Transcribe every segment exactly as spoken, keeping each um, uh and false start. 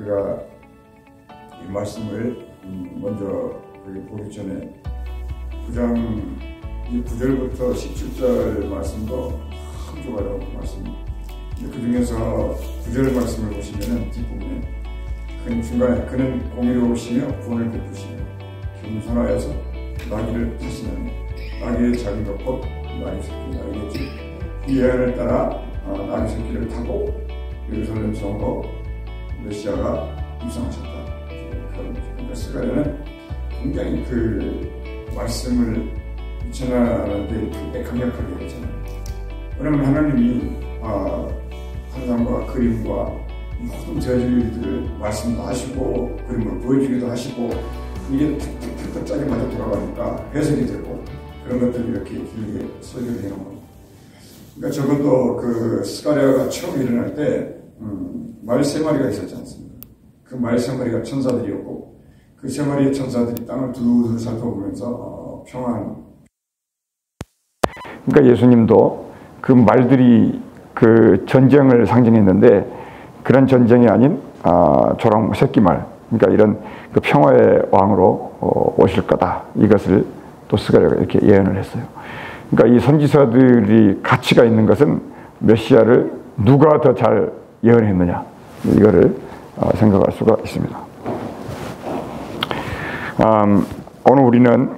우리가 이 말씀을 먼저 보기 전에 구 장 이 구 절부터 십칠 절 말씀도 참 좋아요. 말씀. 그 중에서 구 절 말씀을 보시면은 뒷부분에 그 중간에 그는 공의로우시며 구원을 베푸시며 겸손하여서 나귀를 타시는 나귀의 작은 것 곧 나귀 새끼 나귀겠지. 이 예언을 따라 나귀 새끼를 타고 예루살렘 성으로 메시아가 입성하셨다. 그러니까 스가랴는 굉장히 그 말씀을 전하는데 굉장히 강력하게 했잖아요. 왜냐하면 하나님이 아, 환상과 그림과 모든 저질 일들을 말씀도 하시고 그림을 보여주기도 하시고 이게 탁탁탁 짜게 맞아 돌아가니까 해석이 되고 그런 것들을 이렇게 길게 설교를 해놓은 겁니다. 그러니까 적어도 그 스가랴가 처음 일어날 때 음, 말 세 마리가 있었지 않습니까? 그 말 세 마리가 천사들이었고 그 세 마리의 천사들이 땅을 두루두루 살펴보면서 어, 평안. 그러니까 예수님도 그 말들이 그 전쟁을 상징했는데 그런 전쟁이 아닌 아, 조랑 새끼말, 그러니까 이런 그 평화의 왕으로 어, 오실 거다. 이것을 또 스가랴가 이렇게 예언을 했어요. 그러니까 이 선지서들이 가치가 있는 것은 메시아를 누가 더 잘 예언했느냐 이거를 어, 생각할 수가 있습니다. 음, 오늘 우리는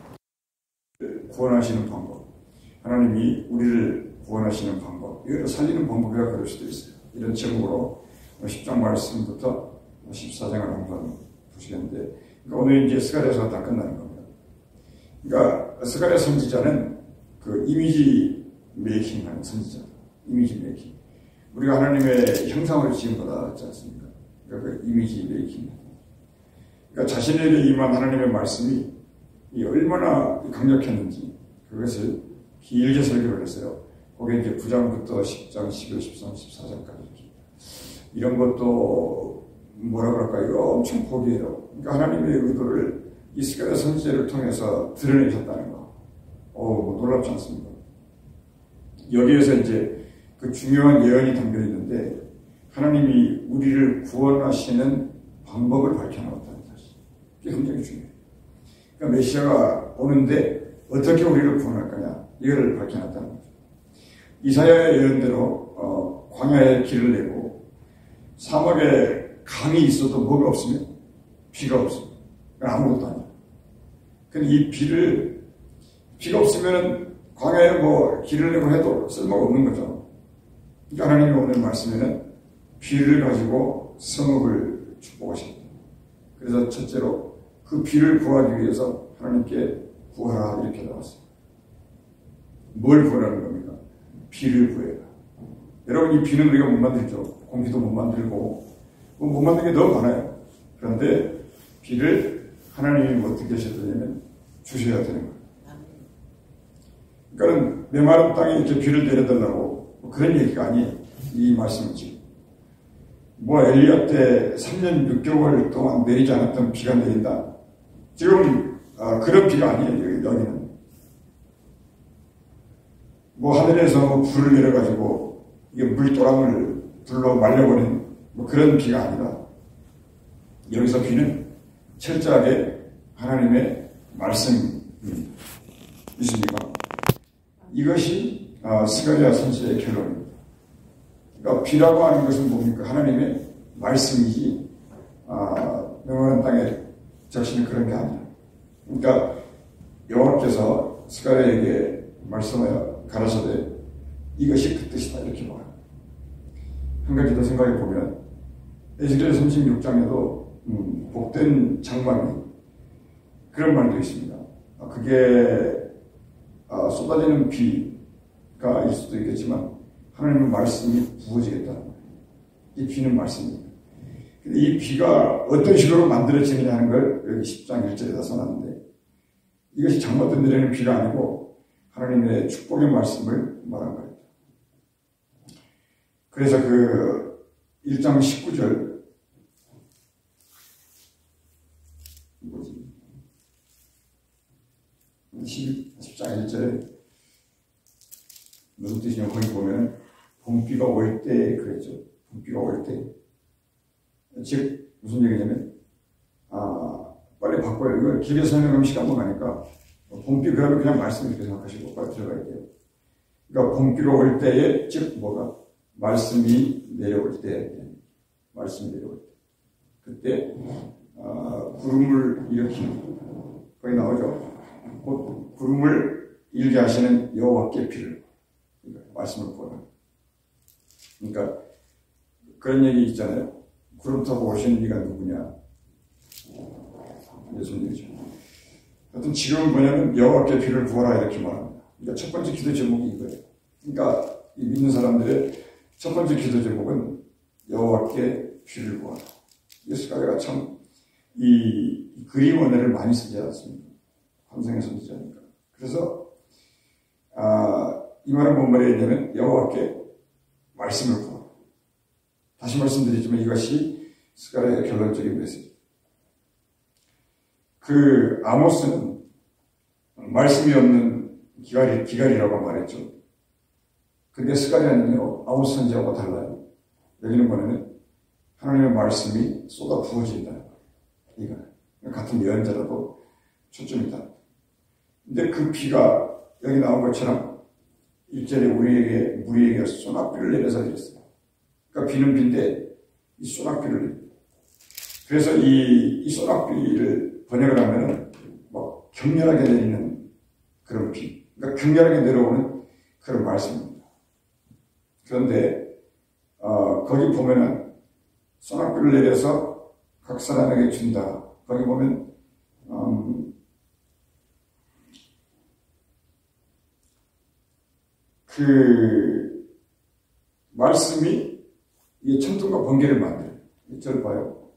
구원하시는 방법, 하나님이 우리를 구원하시는 방법, 이걸 살리는 방법이라 그럴 수도 있어요. 이런 제목으로 십 장 말씀부터 십사 장을 한번 보시겠는데, 그러니까 오늘 이제 스가랴서가 다 끝나는 겁니다. 그러니까 스가랴 선지자는 그 이미지 메이킹하는 선지자, 이미지 메이킹. 우리가 하나님의 형상으로 지음받았지 않습니까? 그러니까 그 이미지 메이킹. 그러니까 자신에게 임한 하나님의 말씀이 이 얼마나 강력했는지 그것을 길게 설교를 했어요. 거기에 이제 구 장부터 십 장, 십일, 십삼, 십사 장까지. 이런 것도 뭐라 그럴까요? 엄청 고귀해요. 그러니까 하나님의 의도를 이 스가랴 선지자를 통해서 드러내셨다는 거. 어, 놀랍지 않습니까? 여기에서 이제 그 중요한 예언이 담겨 있는데 하나님이 우리를 구원하시는 방법을 밝혀놓았다는 사실. 이게 굉장히 중요해요. 그러니까 메시아가 오는데 어떻게 우리를 구원할 거냐 이거를 밝혀놨다는 거죠. 이사야의 예언대로 어, 광야에 길을 내고 사막에 강이 있어도 뭐가 없으면 비가 없습니다. 아무것도 아니에요. 근데 이 비를 비가 없으면 광야에 뭐 길을 내고 해도 쓸모가 없는 거죠. 그러니까 하나님이 오늘 말씀에는 비를 가지고 성읍을 축복하십니다. 그래서 첫째로 그 비를 구하기 위해서 하나님께 구하라 이렇게 나왔어요. 뭘 구하라는 겁니까? 비를 구해라. 여러분 이 비는 우리가 못 만들죠. 공기도 못 만들고 못 만드는 게 너무 많아요. 그런데 비를 하나님이 어떻게 하셨냐면 주셔야 되는 거예요. 그러니까 메마른 땅에 이렇게 비를 내려달라고 뭐 그런 얘기가 아니에요. 이 말씀이지. 뭐 엘리야 때 삼 년 육 개월 동안 내리지 않았던 비가 내린다. 지금 아, 그런 비가 아니에요. 여기는 뭐 하늘에서 뭐 불을 내려가지고 이게 물도랑을 불러 말려버린 뭐 그런 비가 아니라 여기서 비는 철저하게 하나님의 말씀이 있습니까? 이것이 아, 스가랴 선지자의 결론입니다. 그러니까 비라고 하는 것은 뭡니까? 하나님의 말씀이지 아, 영원한 땅에 적시는 그런 게 아니에요. 그러니까 여호와께서 스가랴에게 말씀하여 가라사대 이것이 그 뜻이다 이렇게 말합니다. 한 가지 더 생각해 보면 에스겔 삼십육 장에도 음, 복된 장막이 그런 말도 있습니다. 아, 그게 아, 쏟아지는 비가 일 수도 있겠지만 하나님의 말씀이 부어지겠다는 거예요. 이 비는 말씀입니다. 근데 이 비가 어떤 식으로 만들어지느냐 하는 걸 여기 십 장 일 절에다 써놨는데 이것이 장마때 내리는 비가 아니고 하나님의 축복의 말씀을 말한 거예요. 그래서 그 일 장 십구 절 뭐지? 십 장 일 절에 무슨 뜻이냐 거기 보면 봄비가 올 때 그랬죠. 봄비가 올 때 즉 무슨 얘기냐면 아 빨리 바꿔요. 이거 길게 설명하면 시간만 가니까 봄비 그러면 그냥 말씀 이렇게 생각하시고 빨리 들어가야 돼요. 그러니까 봄비가 올 때에 즉 뭐가 말씀이 내려올 때 말씀이 내려올 때 그때 어, 구름을 일으키는 거기 나오죠. 곧 구름을 일게 하시는 여호와께 비를 그러니까 말씀을 보는 그러니까 그런 얘기 있잖아요. 구름 타고 오시는 이가 누구냐 예수님이죠. 하여튼 지금은 뭐냐면 여호와께 비를 부어라 이렇게 말합니다. 그러니까 첫 번째 기도 제목이 이거예요. 그러니까 이 믿는 사람들의 첫 번째 기도 제목은 여호와께 비를 부어라. 스가랴가 참 이 그림 언어를 많이 쓰지 않습니까? 환상의 선지자니까. 그래서 아, 이 말은 뭔 말이냐면 여호와께 말씀을 부어라. 다시 말씀드리지만 이것이 스가랴의 결론적인 메시지. 그 아모스는 말씀이 없는 기갈이, 기갈이라고 말했죠. 근데 스가랴는요 아모스 선지하고 달라요. 여기는 뭐냐면 하나님의 말씀이 쏟아 부어진다. 이거 같은 예언자라도 초점이 다르다. 근데 그 비가 여기 나온 것처럼 일절에 우리에게 무리에게 소낙비를 내려서 이랬어요. 그러니까 비는 비인데 이 소낙비를 내립니다. 그래서 이, 이 소낙비를 번역을 하면은 뭐 격렬하게 내리는 그런 비. 그러니까 격렬하게 내려오는 그런 말씀입니다. 그런데 어, 거기 보면은 소낙비를 내려서 각 사람에게 준다. 거기 보면 음, 그 말씀이 이 천둥과 번개를 만들어요. 이절 봐요.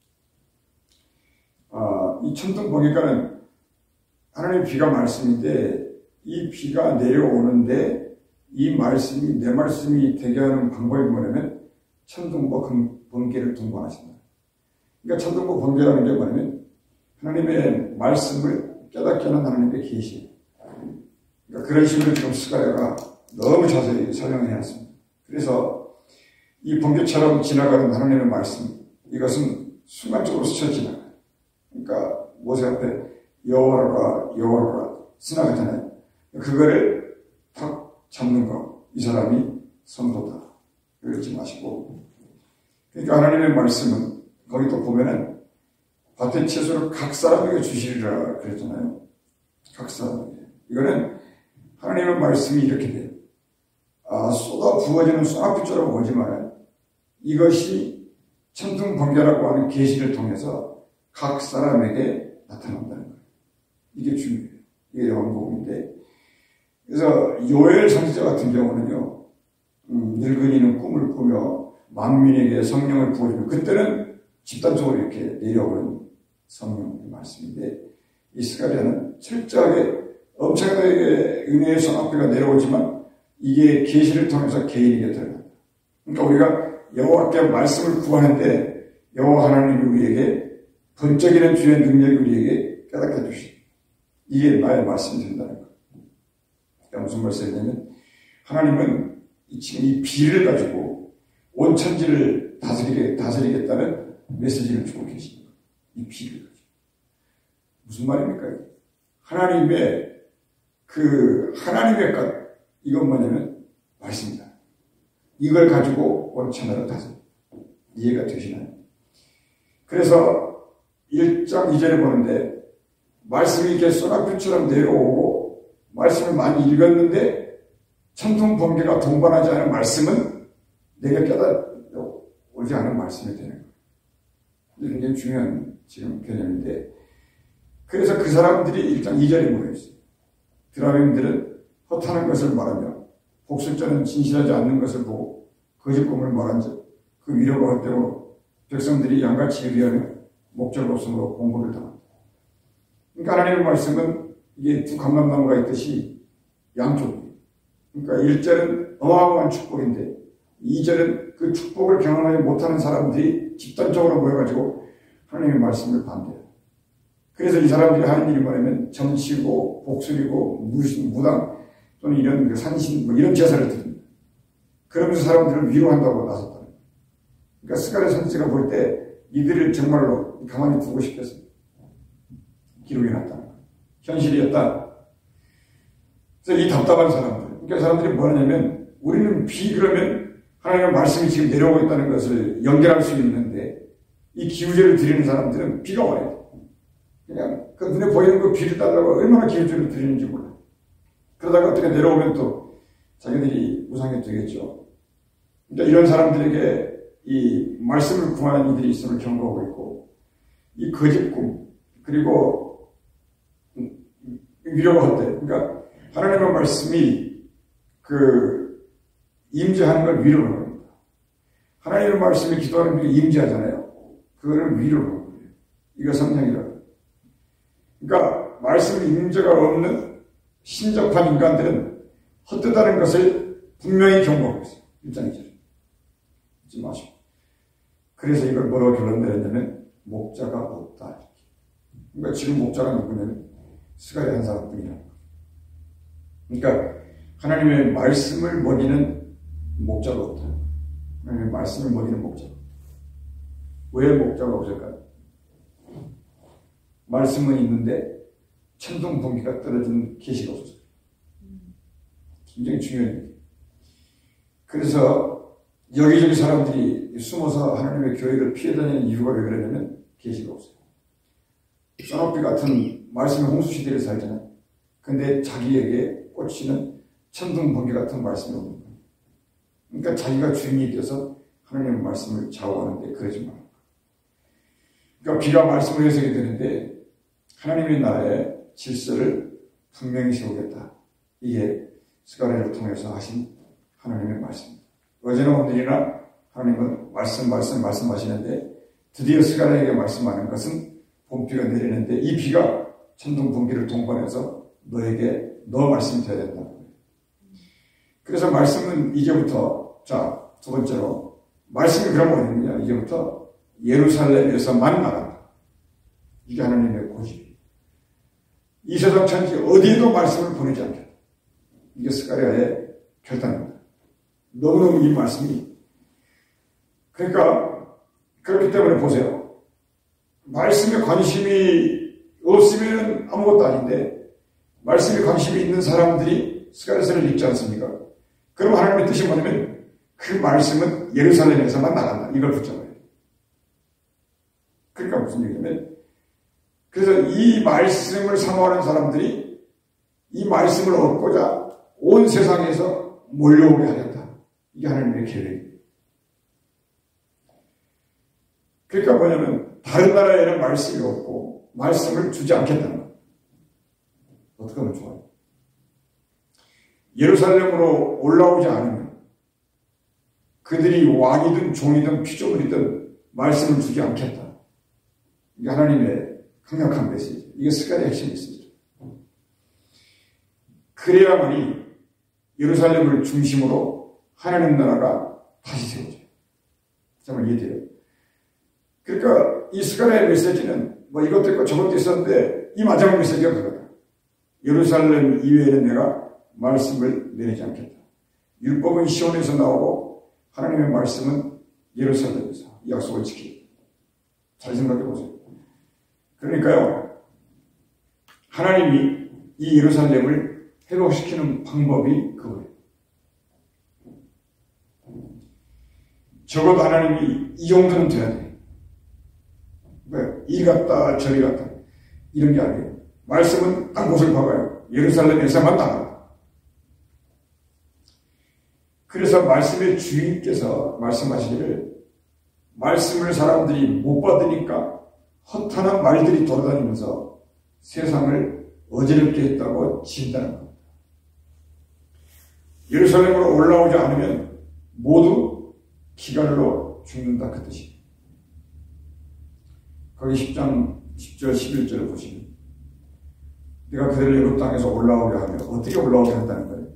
아, 이 천둥 번개가는 하나님의 비가 말씀인데 이 비가 내려오는데 이 말씀이 내 말씀이 되게 하는 방법이 뭐냐면 천둥과 번개를 동반하신다. 그러니까 천둥과 번개라는 게 뭐냐면 하나님의 말씀을 깨닫게 하는 하나님의 계시. 그러니까 그런 식으로 지금 스가랴가 너무 자세히 설명을 해놨습니다. 그래서 이 번개처럼 지나가는 하나님의 말씀, 이것은 순간적으로 스쳐 지나가요. 그러니까 모세 앞에 여호와라 여호와라 지나가잖아요. 그거를 탁 잡는 거, 이 사람이 선도다. 그러지 마시고. 그러니까 하나님의 말씀은 거기 또 보면은 밭의 채소를 각 사람에게 주시리라 그랬잖아요. 각 사람에게. 이거는 하나님의 말씀이 이렇게 돼요. 아, 쏟아 부어지는 쏘나비처럼 오지만 이것이 천둥 번개라고 하는 계시를 통해서 각 사람에게 나타난다는 거예요. 이게 중요해요. 이게 요한복음인데. 그래서 요엘 선지자 같은 경우는요, 음, 늙은이는 꿈을 꾸며 만민에게 성령을 부어주면 그때는 집단적으로 이렇게 내려오는 성령의 말씀인데 이 스가랴는 철저하게 엄청나게 은혜의 소낙비가 내려오지만 이게 계시를 통해서 개인에게 들어간다. 그러니까 우리가 여호와께 말씀을 구하는데 여호와 하나님이 우리에게 번쩍이는 주의 능력이 우리에게 깨닫게 해주십니다. 이게 나의 말씀이 된다는 거예요. 그러니까 무슨 말씀이냐면 하나님은 지금 이 비를 가지고 온 천지를 다스리게, 다스리겠다는 메시지를 주고 계십니다. 이 비를 가지고. 무슨 말입니까? 하나님의 그 하나님의 것, 이건 뭐냐면 말씀이다. 이걸 가지고 온 천하를 다스려. 이해가 되시나요? 그래서 일 장 이 절에 보는데 말씀이 이렇게 소낙비처럼 내려오고 말씀을 많이 읽었는데 천둥 번개가 동반하지 않은 말씀은 내가 깨닫지 않은 말씀이 되는 거예요. 이게 굉장히 중요한 지금 개념인데 그래서 그 사람들이 일 장 이 절에 모여있어요. 드라빔들은 허탄한 것을 말하며 복술자는 진실하지 않는 것을 보고 거짓 꿈을 말한 즉 그 위로가 헛되고 백성들이 양같이 예리하며 목적 없음으로 공고를 당한다. 그러니까 하나님의 말씀은 이게 두 감람나무가 있듯이 양쪽이에요. 그러니까 일 절은 어마어마한 축복인데 이 절은 그 축복을 경험하지 못하는 사람들이 집단적으로 모여가지고 하나님의 말씀을 반대해요. 그래서 이 사람들이 하는 일이 뭐냐면 정치고 복술이고 무신, 무당 또는 이런 그 산신 뭐 이런 제사를 드립니다. 그러면서 사람들을 위로한다고 나섰다. 그러니까 스가랴 선지자가 볼 때 이들을 정말로 가만히 두고 싶겠습니다. 기록이 났다는 거. 현실이었다. 그래서 이 답답한 사람들, 그러니까 사람들이 뭐냐면 우리는 비 그러면 하나님의 말씀이 지금 내려오고 있다는 것을 연결할 수 있는데 이 기우제를 드리는 사람들은 비가 와야 돼. 그냥 그 눈에 보이는 그 비를 따르고 얼마나 기우제를 드리는지 몰라. 그러다가 어떻게 내려오면 또 자기들이 우상이 되겠죠. 그러니까 이런 사람들에게 이 말씀을 구하는 이들이 있음을 경고하고 있고 이 거짓 꿈 그리고 위로할 때 그러니까 하나님의 말씀이 그 임재하는 걸 위로를 합니다. 하나님의 말씀이 기도하는 게 임재하잖아요. 그거를 위로를 하는 거예요. 이거 성령이라고. 그러니까 말씀 임재가 없는 신접한 인간들은 헛되다는 것을 분명히 경고하고 있어요. 일 장 이 절. 잊지 마시고. 그래서 이걸 뭐라고 결론 내렸냐면 목자가 없다. 이렇게. 그러니까 지금 목자가 누구냐면 스가랴 한 사람뿐이라는 거죠. 그러니까 하나님의 말씀을 먹이는 목자가 없다. 하나님의 말씀을 먹이는 목자가 없다. 왜 목자가 없을까요? 말씀은 있는데 천둥 번개가 떨어지는 계시가 없어요. 굉장히 중요한 얘기예요. 그래서 여기저기 사람들이 숨어서 하나님의 교회를 피해 다니는 이유가 왜 그러냐면 계시가 없어요. 소노피 같은 말씀의 홍수 시대를 살잖아요. 근데 자기에게 꽂히는 천둥 번개 같은 말씀이 없는 거예요. 그러니까 자기가 주인이 돼서 하나님의 말씀을 좌우하는데 그러지 말아요. 그러니까 비가 말씀을 해석이 되는데 하나님의 나라의 질서를 분명히 세우겠다. 이게 스가랴를 통해서 하신 하나님의 말씀입니다. 어제나 오늘이나 하나님은 말씀 말씀 말씀하시는데 드디어 스가랴에게 말씀하는 것은 봄비가 내리는데 이 비가 천둥 번개를 동반해서 너에게 너 말씀이 되어야 된다. 그래서 말씀은 이제부터 자 두 번째로 말씀이 그러면 어디냐 이제부터 예루살렘에서만 나간다. 이게 하나님의 고집이에요. 이 세상 천지 어디에도 말씀을 보내지 않겠다. 이게 스가랴의 결단입니다. 너무너무 이 말씀이 그러니까 그렇기 때문에 보세요. 말씀에 관심이 없으면 아무것도 아닌데 말씀에 관심이 있는 사람들이 스가랴서를 읽지 않습니까? 그럼 하나님의 뜻이 뭐냐면 그 말씀은 예루살렘에서만 나간다. 이걸 붙잡아야 돼요. 그러니까 무슨 얘기냐면 그래서 이 말씀을 사모하는 사람들이 이 말씀을 얻고자 온 세상에서 몰려오게 하겠다. 이게 하나님의 계획이에요. 그러니까 뭐냐면 다른 나라에는 말씀이 없고 말씀을 주지 않겠다는 거예요. 어떻게 하면 좋아요? 예루살렘으로 올라오지 않으면 그들이 왕이든 종이든 피조물이든 말씀을 주지 않겠다. 이게 하나님의 강력한 메시지. 이게 스가랴의 핵심 메시지죠. 그래야만이 예루살렘을 중심으로 하나님 나라가 다시 세워져요. 정말 이해돼요? 그러니까 이 스가랴의 메시지는 뭐 이것도 있고 저것도 있었는데 이 마지막 메시지가 그거다. 예루살렘 이외에는 내가 말씀을 내리지 않겠다. 율법은 시온에서 나오고 하나님의 말씀은 예루살렘에서 약속을 지키고. 잘 생각해 보세요. 그러니까요, 하나님이 이 예루살렘을 회복시키는 방법이 그거예요. 적어도 하나님이 이 정도는 돼야 돼요. 왜? 이리 갔다 저리 갔다 이런 게 아니에요. 말씀은 딱 곳을 박아요. 예루살렘에서만 나간다. 그래서 말씀의 주인께서 말씀하시기를 말씀을 사람들이 못 받으니까 허탄한 말들이 돌아다니면서 세상을 어지럽게 했다고 진단한 겁니다. 예루살렘으로 올라오지 않으면 모두 기갈로 죽는다 그 뜻이에요. 거기 십 장 십 절 십일 절을 보시면 내가 그들을 애굽 땅에서 올라오게 하면 어떻게 올라오게 한다는 거예요?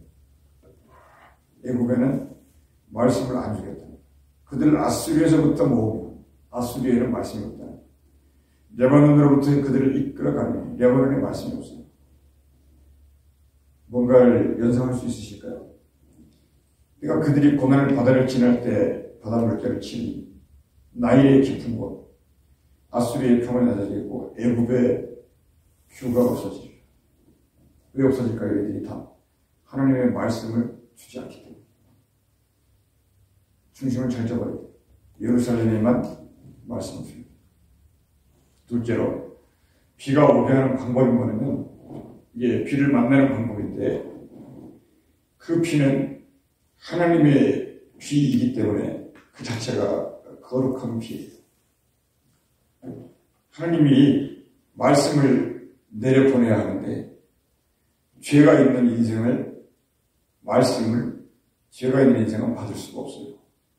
애굽에는 말씀을 안 주겠다. 그들을 아수리에서부터 모으면 아수리에는 말씀이 없다. 레바논으로부터 그들을 이끌어가니 레바논에 말씀이 없어요. 뭔가를 연상할 수 있으실까요? 그러니까 그들이 고난의 바다를 지날 때 바닷물결을 치니 나일의 깊은 곳 아수리의 평은 낮아지고 애굽의 규가 없어지리라. 왜 없어질까요? 이들이 다 하나님의 말씀을 주지 않기 때문에. 중심을 잘 잡아야 돼. 예루살렘에만 말씀을 줍니다. 둘째로, 비가 오게 하는 방법이 뭐냐면, 이게 비를 만나는 방법인데, 그 비는 하나님의 비이기 때문에 그 자체가 거룩한 비예요. 하나님이 말씀을 내려보내야 하는데, 죄가 있는 인생을, 말씀을, 죄가 있는 인생은 받을 수가 없어요.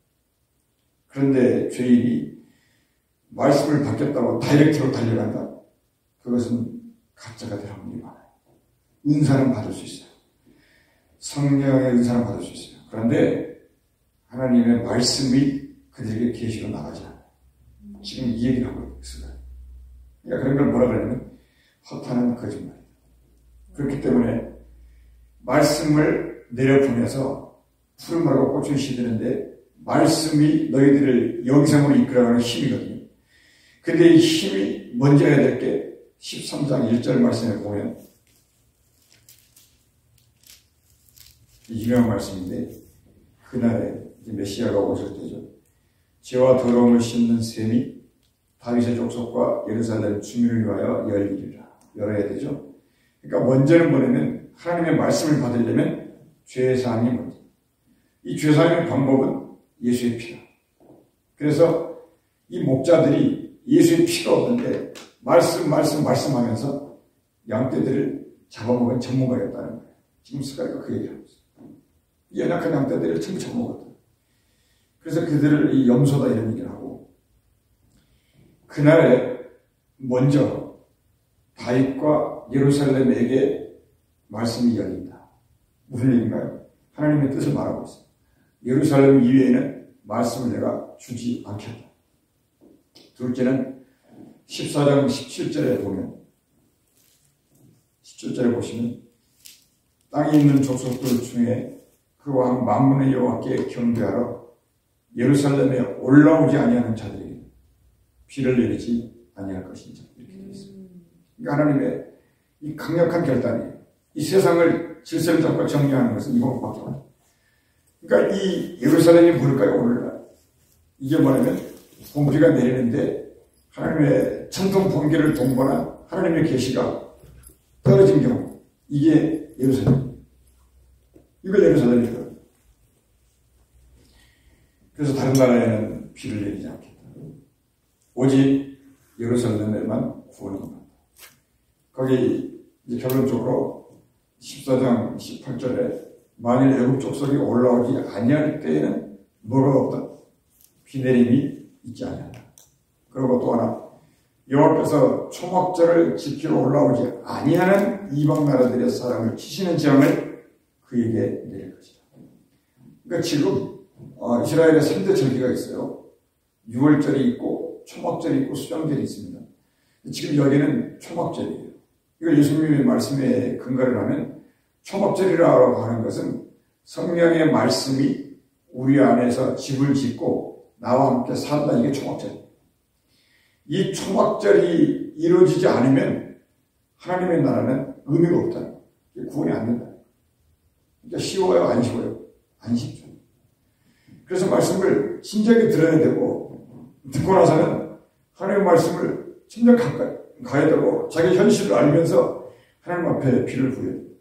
그런데 죄인이 말씀을 받겠다고 다이렉트로 달려간다? 그것은 가짜가 될 확률이 많아요. 은사는 받을 수 있어요. 성령의 은사는 받을 수 있어요. 그런데 하나님의 말씀이 그들에게 계시로 나가지 않아요. 지금 이 얘기를 하고 있어요. 그러니까 그런 걸 뭐라 그러냐면 허탄한 거짓말이다. 그렇기 때문에 말씀을 내려보내서 푸른 말과 꽃을 시드는데 말씀이 너희들을 영생으로 이끌어가는 힘이거든요. 근데 이 힘이 먼저 해야 될 게 십삼 장 일 절 말씀에 보면 유명한 말씀인데, 그날에 메시아가 오실 때죠. 죄와 더러움을 씻는 셈이 다윗의 족속과 예루살렘 주민을 위하여 열리리라. 열어야 되죠. 그러니까 먼저는 뭐냐면 하나님의 말씀을 받으려면 죄사함이 먼저. 이 죄사함의 방법은 예수의 피다. 그래서 이 목자들이 예수의 피가 없는데 말씀 말씀 말씀하면서 양떼들을 잡아먹은 전문가였다는 거예요. 지금 스가랴가 그 얘기하고 있어요. 연약한 양떼들을 전부 잡아먹었다. 그래서 그들을 이 염소다 이런 얘기를 하고, 그날에 먼저 다윗과 예루살렘에게 말씀이 열린다. 무슨 얘기인가요? 하나님의 뜻을 말하고 있어요. 예루살렘 이외에는 말씀을 내가 주지 않겠다. 둘째는 십사 장 십칠 절에 보면, 십칠 절에 보시면 땅에 있는 족속들 중에 그 왕 만군의 여호와께 경배하러 예루살렘에 올라오지 아니하는 자들에게 비를 내리지 아니할 것인지, 이렇게 되어 있습니다. 그러니까 하나님의 이 강력한 결단이에요. 이 세상을 질서를 잡고 정리하는 것은 이번 밖에 없어요. 그러니까 이 예루살렘이 뭘까요? 오늘날 이게 뭐냐면 봉기가 내리는데 하나님의 천둥 번개를 동반한 하나님의 계시가 떨어진 경우, 이게 예루살렘. 이거 예루살렘이거든요. 그래서 다른 나라에는 비를 내리지 않겠다. 오직 예루살렘에만 구원이 임한다. 거기 이제 결론적으로 십사 장 십팔 절에 만일 애굽 족속이 올라오지 아니할 때에는 뭐가 없다? 비 내림이 있지 아니한다. 그리고 또 하나, 여호와께서 초막절을 지키러 올라오지 아니하는 이방 나라들의 사람을 치시는 재앙을 그에게 내릴 것이다. 그러니까 지금 어, 이스라엘에 삼 대 절기가 있어요. 유월절이 있고 초막절이 있고 수장절이 있습니다. 지금 여기는 초막절이에요. 이걸 예수님의 말씀에 근거를 하면 초막절이라고 하는 것은 성령의 말씀이 우리 안에서 집을 짓고 나와 함께 산다. 이게 초막절이에요. 이 초막절이 이루어지지 않으면 하나님의 나라는 의미가 없다는 거예요. 구원이 안 된다. 그러니까 쉬워요? 안 쉬워요? 안 쉽죠. 그래서 말씀을 진작에 들어야 되고, 듣고 나서는 하나님의 말씀을 진작 가까이 가야 되고, 자기 현실을 알면서 하나님 앞에 비를 부여야 돼요.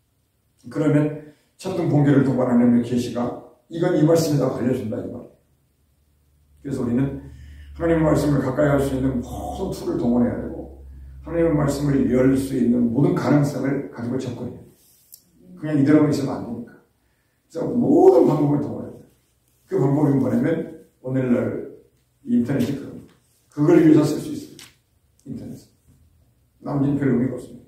그러면 천둥 번개를 동반하는 하나님의 계시가 이건 이 말씀에다 알려준다 이 말이에요. 그래서 우리는 하나님의 말씀을 가까이 할 수 있는 모든 툴을 동원해야 되고, 하나님의 말씀을 열 수 있는 모든 가능성을 가지고 접근해야 돼요. 그냥 이대로만 있으면 안 되니까. 그래서 모든 방법을 동원해야 돼요. 그 방법이 뭐냐면 오늘날 인터넷이 그런 그걸 위해서 쓸 수 있어요. 인터넷은. 나머지는 별 의미가 없습니다.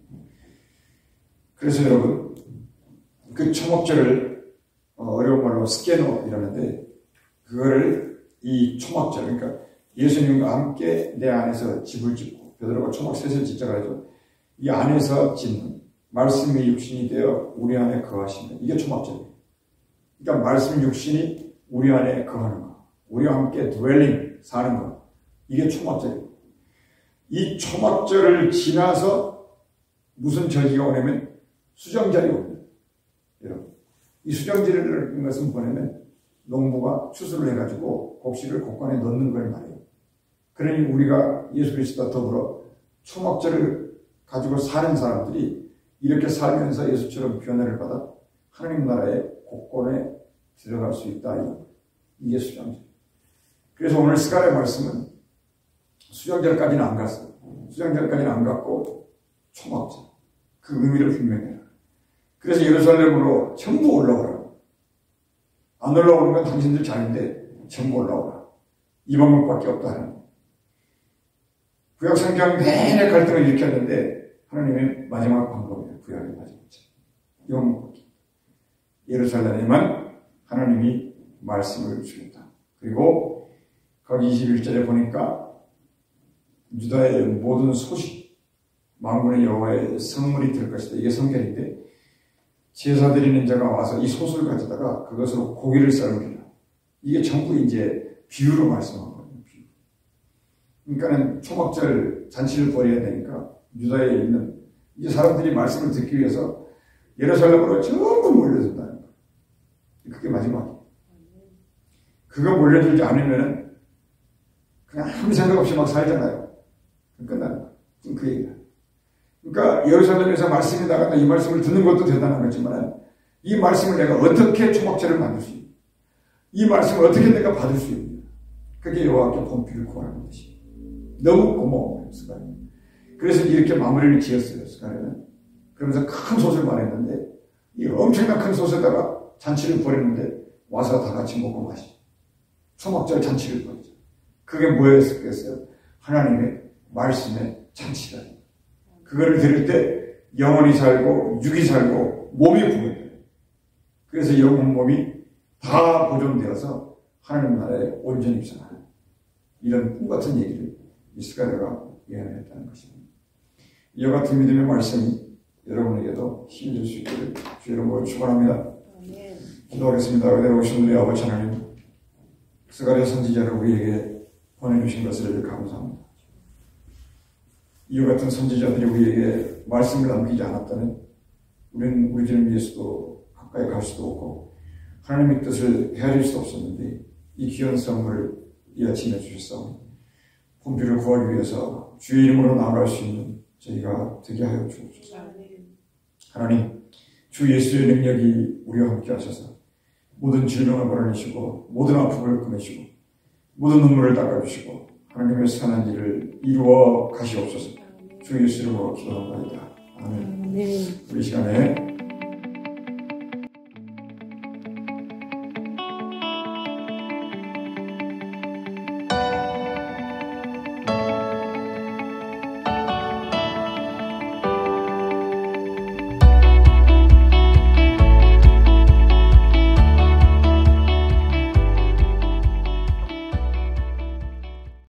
그래서 여러분, 그 초막절을 어려운 말로 스캐너 이라는데, 그거를 이 초막절, 그러니까 예수님과 함께 내 안에서 집을 짓고, 베드로가 초막 셋을 짓자고 하죠. 이 안에서 짓는 말씀이 육신이 되어 우리 안에 거하시는, 이게 초막절이에요. 그러니까 말씀 육신이 우리 안에 거하는 거, 우리와 함께 드웰링, 사는 거, 이게 초막절이에요. 이 초막절을 지나서 무슨 절기가 오냐면 수정절이 옵니다. 여러분, 이 수정절이라는 것은 뭐냐면 농부가 추수를 해가지고 곡식을 곡간에 넣는 걸 말해요. 그러니 우리가 예수 그리스도와 더불어 초막절을 가지고 사는 사람들이 이렇게 살면서 예수처럼 변화를 받아 하나님 나라의 곡간에 들어갈 수 있다. 이게 수정절. 그래서 오늘 스가랴 말씀은 수정절까지는 안 갔어요. 수정절까지는 안 갔고 초막절. 그 의미를 분명히 해요. 그래서 예루살렘으로 전부 올라오라. 안 올라오는 건 당신들 자리인데 전부 올라오라. 이 방법밖에 없다 하는. 구약 성경 내내 갈등을 일으켰는데 하나님의 마지막 방법이에요. 구약의 마지막 영 예루살렘에만 하나님이 말씀을 주겠다. 그리고 거기 이십일 절에 보니까 유다의 모든 소식, 만군의 여호와의 성물이 될 것이다. 이게 성결인데 제사 드리는 자가 와서 이 솥을 가져다가 그것으로 고기를 썰으리라. 이게 전부 이제 비유로 말씀한 거예요. 비유. 그러니까는 초막절 잔치를 벌여야 되니까 유다에 있는 이 사람들이 말씀을 듣기 위해서 예루살렘으로 전부 몰려든다는 거예요. 그게 마지막이에요. 그거 몰려들지 않으면 그냥 아무 생각 없이 막 살잖아요. 끝나는 거예요. 그 얘기다. 그러니까 예루살렘에서 말씀이 나간다. 이 말씀을 듣는 것도 대단한 거지만 이 말씀을 내가 어떻게 초막절을 만들 수 있냐. 이 말씀을 어떻게 내가 받을 수 있냐. 그게 여호와께 본피를 구하는 것이 너무 고마워요. 스가랴. 그래서 이렇게 마무리를 지었어요. 스가랴는. 그러면서 큰 솥을 말했는데 이 엄청난 큰 솥에다가 잔치를 벌였는데 와서 다 같이 먹고 마시. 초막절 잔치를 벌였죠. 그게 뭐였겠어요? 하나님의 말씀의 잔치다. 그거를 들을 때 영혼이 살고 육이 살고 몸이 부어져요. 그래서 영혼 몸이 다 보존되어서 하나님 나라에 온전히 입성하는 이런 꿈 같은 얘기를 스가랴가 예언했다는 것입니다. 이와 같은 믿음의 말씀이 여러분에게도 힘이 될 수 있기를 주 이름으로 축원합니다. 기도하겠습니다. 그대로 오신 우리 아버지 하나님, 스가랴 선지자를 우리에게 보내주신 것을 감사합니다. 이와 같은 선지자들이 우리에게 말씀을 남기지 않았다면 우리는 우리 주님 예수도 가까이 갈 수도 없고 하나님의 뜻을 헤아릴 수도 없었는데 이 귀한 선물을 이 아침에 주셨사오니 본필을 구하기 위해서 주의 이름으로 나아갈 수 있는 저희가 되게 하여 주옵소서. 하나님, 주 예수의 능력이 우리와 함께 하셔서 모든 질병을 걸어내시고 모든 아픔을 끊으시고 모든 눈물을 닦아주시고 하나님의 선한 일을 이루어 가시옵소서. 주 예수 이름으로 기도합니다. 아멘. 우리 시간에